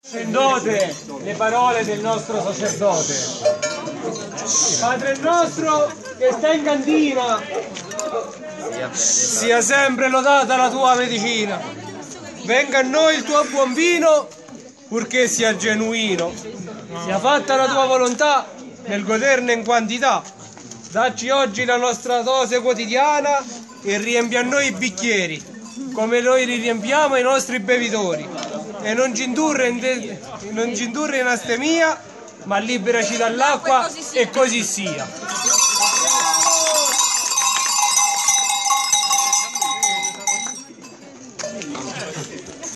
Sacerdote, le parole del nostro sacerdote. Padre nostro che sta in cantina, sia sempre lodata la tua medicina. Venga a noi il tuo buon vino, purché sia genuino. Sia fatta la tua volontà nel goderne in quantità. Dacci oggi la nostra dose quotidiana e riempi a noi i bicchieri, come noi li riempiamo ai nostri bevitori. E non ci indurre in astemia, ma liberaci dall'acqua e così sia.